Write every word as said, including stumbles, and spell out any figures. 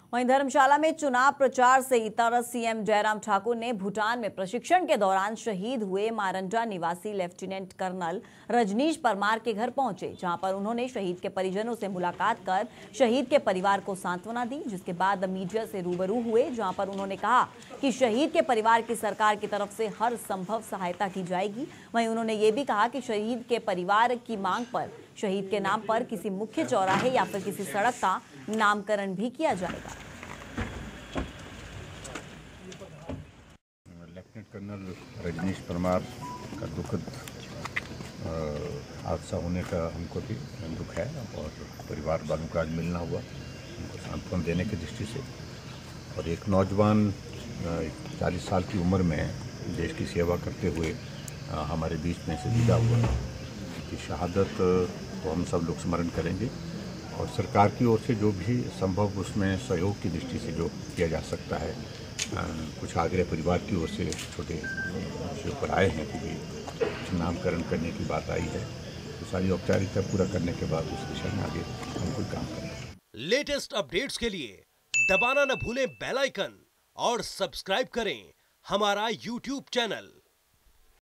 वहीं धर्मशाला में चुनाव प्रचार से इतर सीएम जयराम ठाकुर ने भूटान में प्रशिक्षण के दौरान शहीद हुए मारंडा निवासी लेफ्टिनेंट कर्नल रजनीश परमार के घर पहुंचे, जहां पर उन्होंने शहीद के परिजनों से मुलाकात कर शहीद के परिवार को सांत्वना दी। जिसके बाद मीडिया से रूबरू हुए, जहां पर उन्होंने कहा कि शहीद के परिवार की सरकार की तरफ से हर संभव सहायता की जाएगी। वहीं उन्होंने ये भी कहा कि शहीद के परिवार की मांग पर शहीद के नाम पर किसी मुख्य चौराहे या फिर किसी सड़क का नामकरण भी किया जाएगा। लेफ्टिनेंट कर्नल रजनीश परमार का दुखद हादसा होने का हमको भी दुख है और परिवार वालों का आज मिलना हुआ उनको सांत्वना देने की दृष्टि से। और एक नौजवान चालीस साल की उम्र में देश की सेवा करते हुए हमारे बीच में से विदा हुआ, की शहादत को हम सब लोग स्मरण करेंगे और सरकार की ओर से जो भी संभव उसमें सहयोग की दृष्टि से जो किया जा सकता है, आ, कुछ आग्रह परिवार की ओर से छोटे विषयों पर आए हैं कि कुछ नामकरण करने की बात आई है, तो सारी औपचारिकता पूरा करने के बाद उस दिशा में आगे हम कोई काम करेंगे। लेटेस्ट अपडेट्स के लिए दबाना न भूलें बेल आइकन और सब्सक्राइब करें हमारा यूट्यूब चैनल।